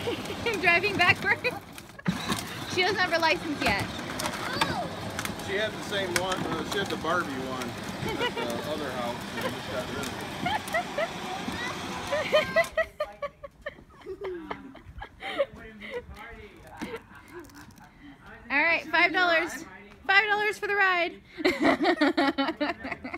Driving backwards. She doesn't have her license yet. She had the same one. She had the Barbie one at the other house. And we just got rid of it. All right, $5. $5 for the ride.